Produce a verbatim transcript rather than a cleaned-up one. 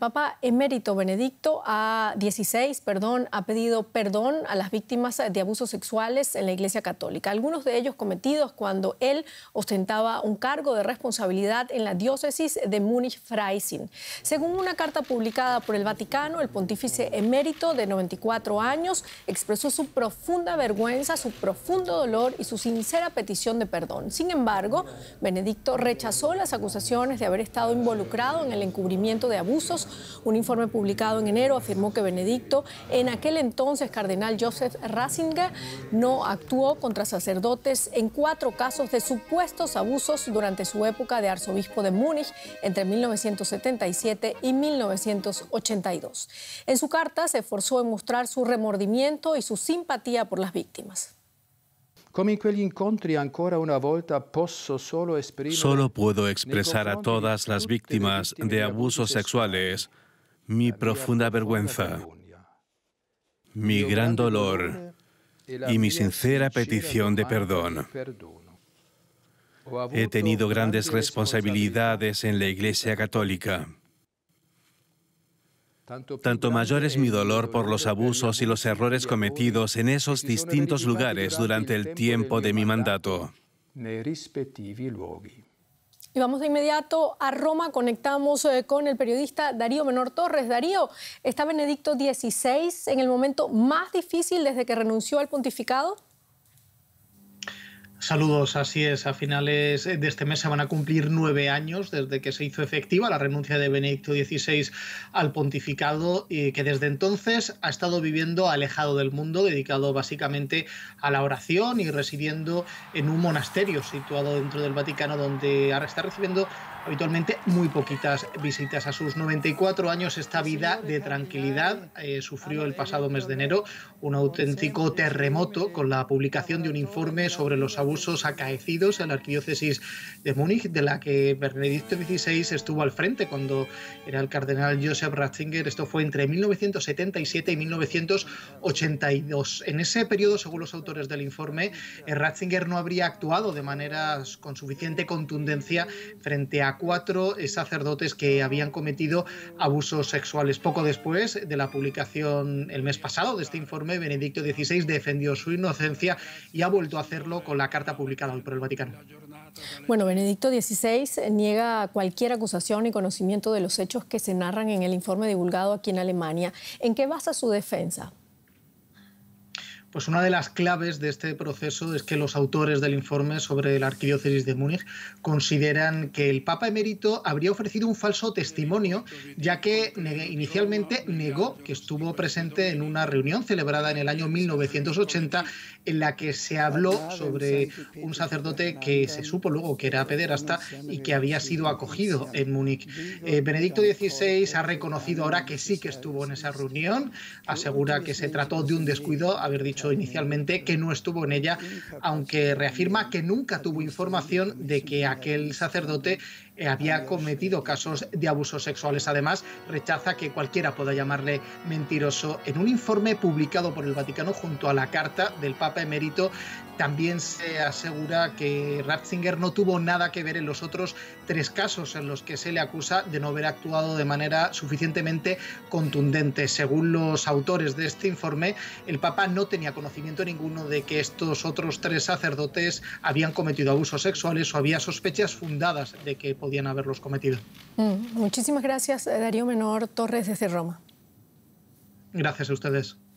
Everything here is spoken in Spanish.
Papa Emérito Benedicto dieciséis perdón, ha pedido perdón a las víctimas de abusos sexuales en la Iglesia Católica, algunos de ellos cometidos cuando él ostentaba un cargo de responsabilidad en la diócesis de Múnich-Freising. Según una carta publicada por el Vaticano, el pontífice emérito de noventa y cuatro años expresó su profunda vergüenza, su profundo dolor y su sincera petición de perdón. Sin embargo, Benedicto rechazó las acusaciones de haber estado involucrado en el encubrimiento de abusos. Un informe publicado en enero afirmó que Benedicto, en aquel entonces cardenal Joseph Ratzinger, no actuó contra sacerdotes en cuatro casos de supuestos abusos durante su época de arzobispo de Múnich entre mil novecientos setenta y siete y mil novecientos ochenta y dos. En su carta se esforzó en mostrar su remordimiento y su simpatía por las víctimas. Solo puedo expresar a todas las víctimas de abusos sexuales mi profunda vergüenza, mi gran dolor y mi sincera petición de perdón. He tenido grandes responsabilidades en la Iglesia Católica. Tanto mayor es mi dolor por los abusos y los errores cometidos en esos distintos lugares durante el tiempo de mi mandato. Y vamos de inmediato a Roma, conectamos eh, con el periodista Darío Menor Torres. Darío, ¿está Benedicto dieciséis en el momento más difícil desde que renunció al pontificado? Saludos, así es. A finales de este mes se van a cumplir nueve años desde que se hizo efectiva la renuncia de Benedicto dieciséis al pontificado y que desde entonces ha estado viviendo alejado del mundo, dedicado básicamente a la oración y residiendo en un monasterio situado dentro del Vaticano, donde ahora está recibiendo habitualmente muy poquitas visitas. A sus noventa y cuatro años, esta vida de tranquilidad eh, sufrió el pasado mes de enero un auténtico terremoto con la publicación de un informe sobre los abusos acaecidos en la arquidiócesis de Múnich, de la que Benedicto dieciséis estuvo al frente cuando era el cardenal Joseph Ratzinger. Esto fue entre mil novecientos setenta y siete y mil novecientos ochenta y dos. En ese periodo, según los autores del informe, Ratzinger no habría actuado de manera con suficiente contundencia frente a cuatro sacerdotes que habían cometido abusos sexuales. Poco después de la publicación el mes pasado de este informe, Benedicto dieciséis defendió su inocencia y ha vuelto a hacerlo con la carta publicada hoy por el Vaticano. Bueno, Benedicto dieciséis niega cualquier acusación y conocimiento de los hechos que se narran en el informe divulgado aquí en Alemania. ¿En qué basa su defensa? Pues una de las claves de este proceso es que los autores del informe sobre la arquidiócesis de Múnich consideran que el Papa emérito habría ofrecido un falso testimonio, ya que inicialmente negó que estuvo presente en una reunión celebrada en el año mil novecientos ochenta en la que se habló sobre un sacerdote que se supo luego que era pederasta y que había sido acogido en Múnich. Eh, Benedicto dieciséis ha reconocido ahora que sí que estuvo en esa reunión, asegura que se trató de un descuido, haber dicho inicialmente que no estuvo en ella, aunque reafirma que nunca tuvo información de que aquel sacerdote había cometido casos de abusos sexuales. Además, rechaza que cualquiera pueda llamarle mentiroso. En un informe publicado por el Vaticano junto a la carta del Papa emérito, también se asegura que Ratzinger no tuvo nada que ver en los otros tres casos en los que se le acusa de no haber actuado de manera suficientemente contundente. Según los autores de este informe, el Papa no tenía conocimiento ninguno de que estos otros tres sacerdotes habían cometido abusos sexuales o había sospechas fundadas de que podían haberlos cometido. Mm, muchísimas gracias, Darío Menor Torres, desde Roma. Gracias a ustedes.